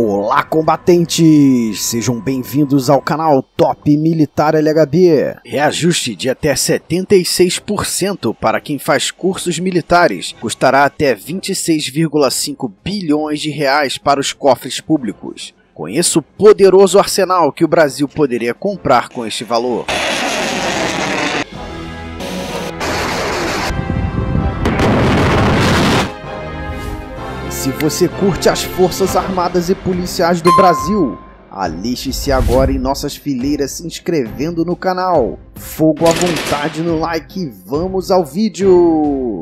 Olá, combatentes! Sejam bem-vindos ao canal Top Militar LHB. Reajuste de até 76% para quem faz cursos militares custará até 26,5 bilhões de reais para os cofres públicos. Conheça o poderoso arsenal que o Brasil poderia comprar com este valor. Se você curte as Forças Armadas e Policiais do Brasil, aliste-se agora em nossas fileiras se inscrevendo no canal. Fogo à vontade no like e vamos ao vídeo!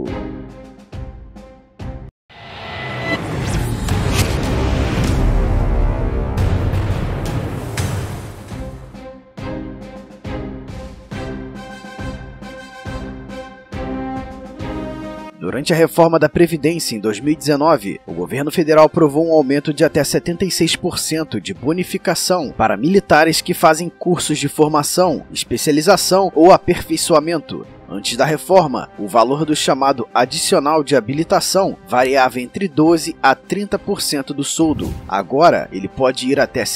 Durante a reforma da Previdência em 2019, o governo federal aprovou um aumento de até 76% de bonificação para militares que fazem cursos de formação, especialização ou aperfeiçoamento. Antes da reforma, o valor do chamado adicional de habilitação variava entre 12% a 30% do soldo. Agora, ele pode ir até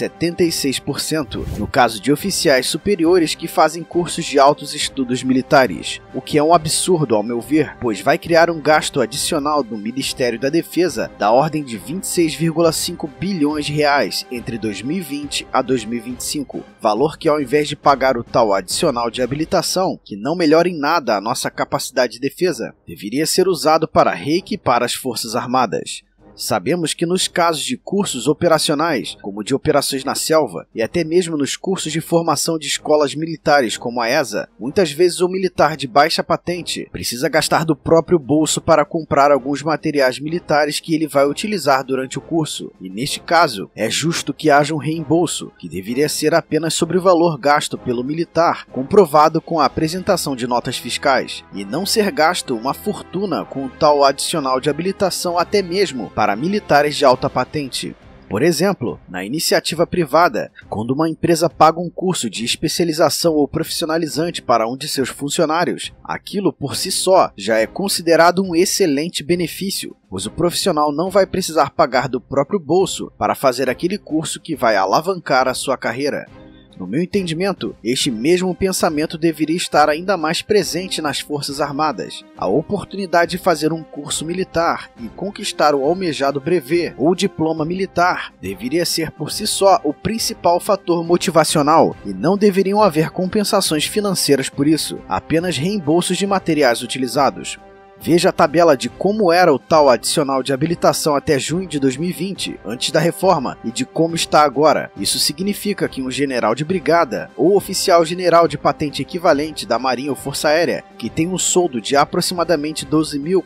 76% no caso de oficiais superiores que fazem cursos de altos estudos militares, o que é um absurdo ao meu ver, pois vai criar um gasto adicional do Ministério da Defesa da ordem de 26,5 bilhões de reais entre 2020 a 2025, valor que ao invés de pagar o tal adicional de habilitação, que não melhora em nada a nossa capacidade de defesa, deveria ser usado para reequipar as Forças Armadas. Sabemos que nos casos de cursos operacionais, como de operações na selva, e até mesmo nos cursos de formação de escolas militares como a ESA, muitas vezes o militar de baixa patente precisa gastar do próprio bolso para comprar alguns materiais militares que ele vai utilizar durante o curso, e neste caso, é justo que haja um reembolso, que deveria ser apenas sobre o valor gasto pelo militar, comprovado com a apresentação de notas fiscais, e não ser gasto uma fortuna com o tal adicional de habilitação até mesmo para militares de alta patente. Por exemplo, na iniciativa privada, quando uma empresa paga um curso de especialização ou profissionalizante para um de seus funcionários, aquilo por si só já é considerado um excelente benefício, pois o profissional não vai precisar pagar do próprio bolso para fazer aquele curso que vai alavancar a sua carreira. No meu entendimento, este mesmo pensamento deveria estar ainda mais presente nas Forças Armadas. A oportunidade de fazer um curso militar e conquistar o almejado brevet ou diploma militar deveria ser por si só o principal fator motivacional e não deveriam haver compensações financeiras por isso, apenas reembolsos de materiais utilizados. Veja a tabela de como era o tal adicional de habilitação até junho de 2020, antes da reforma, e de como está agora. Isso significa que um general de brigada ou oficial general de patente equivalente da Marinha ou Força Aérea, que tem um soldo de aproximadamente R$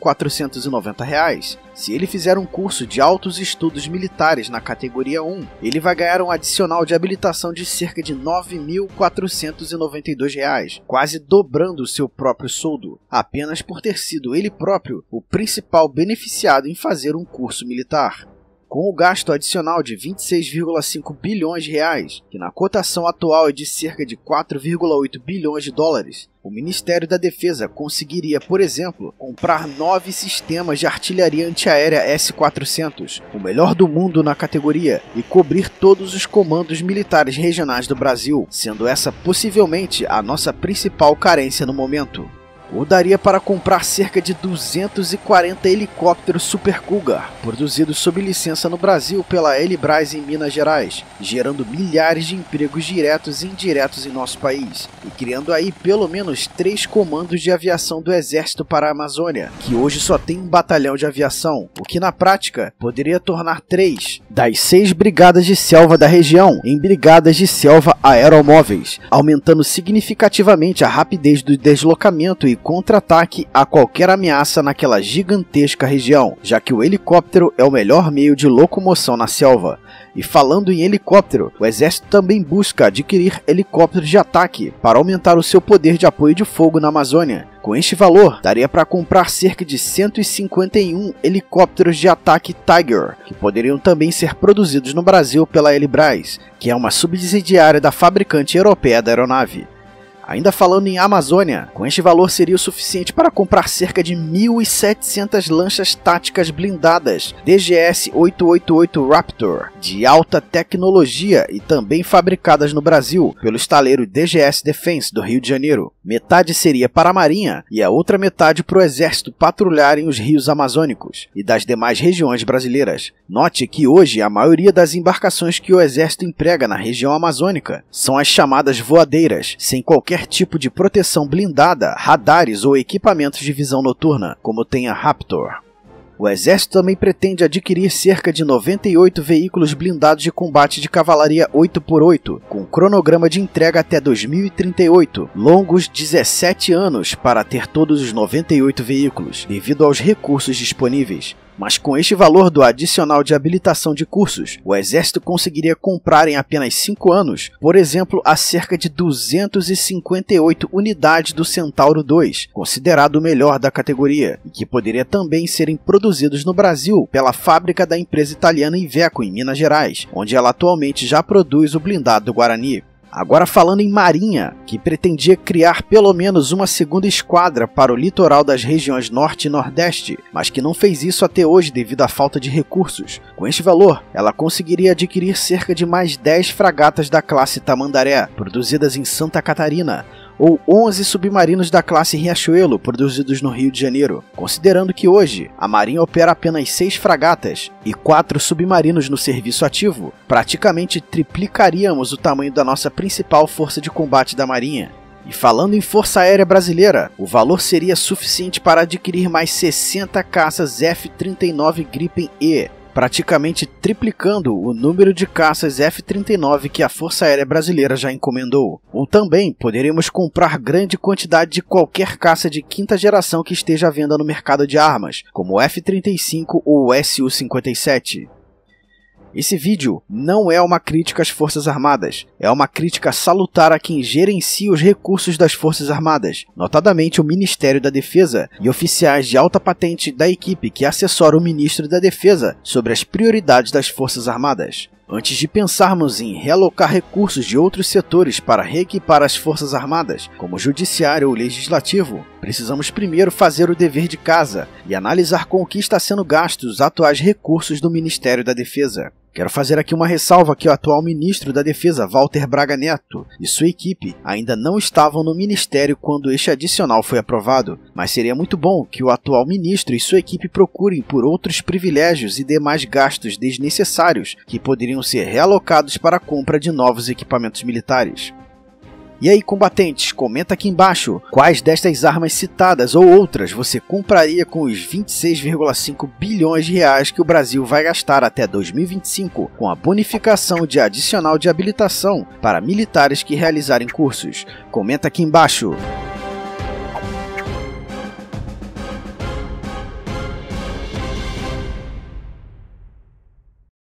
12.490, se ele fizer um curso de altos estudos militares na categoria 1, ele vai ganhar um adicional de habilitação de cerca de R$ 9.492, quase dobrando o seu próprio soldo, apenas por ter sido ele próprio o principal beneficiado em fazer um curso militar. Com o gasto adicional de 26,5 bilhões de reais, que na cotação atual é de cerca de 4,8 bilhões de dólares, o Ministério da Defesa conseguiria, por exemplo, comprar 9 sistemas de artilharia antiaérea S-400, o melhor do mundo na categoria, e cobrir todos os comandos militares regionais do Brasil, sendo essa possivelmente a nossa principal carência no momento. Ou daria para comprar cerca de 240 helicópteros Super Cougar, produzidos sob licença no Brasil pela Elibraz em Minas Gerais, gerando milhares de empregos diretos e indiretos em nosso país, e criando aí pelo menos 3 comandos de aviação do Exército para a Amazônia, que hoje só tem um batalhão de aviação, o que na prática poderia tornar 3 das 6 brigadas de selva da região em brigadas de selva aeromóveis, aumentando significativamente a rapidez do deslocamento e contra-ataque a qualquer ameaça naquela gigantesca região, já que o helicóptero é o melhor meio de locomoção na selva. E falando em helicóptero, o Exército também busca adquirir helicópteros de ataque para aumentar o seu poder de apoio de fogo na Amazônia. Com este valor, daria para comprar cerca de 151 helicópteros de ataque Tiger, que poderiam também ser produzidos no Brasil pela Elibraz, que é uma subsidiária da fabricante europeia da aeronave. Ainda falando em Amazônia, com este valor seria o suficiente para comprar cerca de 1.700 lanchas táticas blindadas DGS-888 Raptor, de alta tecnologia e também fabricadas no Brasil pelo estaleiro DGS Defense do Rio de Janeiro. Metade seria para a Marinha e a outra metade para o Exército patrulharem os rios amazônicos e das demais regiões brasileiras. Note que hoje a maioria das embarcações que o Exército emprega na região amazônica são as chamadas voadeiras, sem qualquer tipo de proteção blindada, radares ou equipamentos de visão noturna, como tem a Raptor. O Exército também pretende adquirir cerca de 98 veículos blindados de combate de cavalaria 8x8, com cronograma de entrega até 2038, longos 17 anos para ter todos os 98 veículos, devido aos recursos disponíveis. Mas com este valor do adicional de habilitação de cursos, o Exército conseguiria comprar em apenas 5 anos, por exemplo, a cerca de 258 unidades do Centauro 2, considerado o melhor da categoria, e que poderia também serem produzidos no Brasil pela fábrica da empresa italiana Iveco em Minas Gerais, onde ela atualmente já produz o blindado do Guarani. Agora falando em Marinha, que pretendia criar pelo menos uma segunda esquadra para o litoral das regiões Norte e Nordeste, mas que não fez isso até hoje devido à falta de recursos. Com este valor, ela conseguiria adquirir cerca de mais 10 fragatas da classe Tamandaré, produzidas em Santa Catarina, ou 11 submarinos da classe Riachuelo, produzidos no Rio de Janeiro, considerando que hoje a Marinha opera apenas 6 fragatas e 4 submarinos no serviço ativo, praticamente triplicaríamos o tamanho da nossa principal força de combate da Marinha. E falando em Força Aérea Brasileira, o valor seria suficiente para adquirir mais 60 caças F-39 Gripen E, praticamente triplicando o número de caças F-39 que a Força Aérea Brasileira já encomendou. Ou também poderíamos comprar grande quantidade de qualquer caça de quinta geração que esteja à venda no mercado de armas, como o F-35 ou o Su-57. Esse vídeo não é uma crítica às Forças Armadas, é uma crítica salutar a quem gerencia os recursos das Forças Armadas, notadamente o Ministério da Defesa e oficiais de alta patente da equipe que assessora o Ministro da Defesa sobre as prioridades das Forças Armadas. Antes de pensarmos em realocar recursos de outros setores para reequipar as Forças Armadas, como Judiciário ou Legislativo, precisamos primeiro fazer o dever de casa e analisar com o que está sendo gastos os atuais recursos do Ministério da Defesa. Quero fazer aqui uma ressalva que o atual ministro da Defesa, Walter Braga Neto, e sua equipe ainda não estavam no ministério quando este adicional foi aprovado, mas seria muito bom que o atual ministro e sua equipe procurem por outros privilégios e demais gastos desnecessários que poderiam ser realocados para a compra de novos equipamentos militares. E aí, combatentes, comenta aqui embaixo quais destas armas citadas ou outras você compraria com os 26,5 bilhões de reais que o Brasil vai gastar até 2025 com a bonificação de adicional de habilitação para militares que realizarem cursos. Comenta aqui embaixo.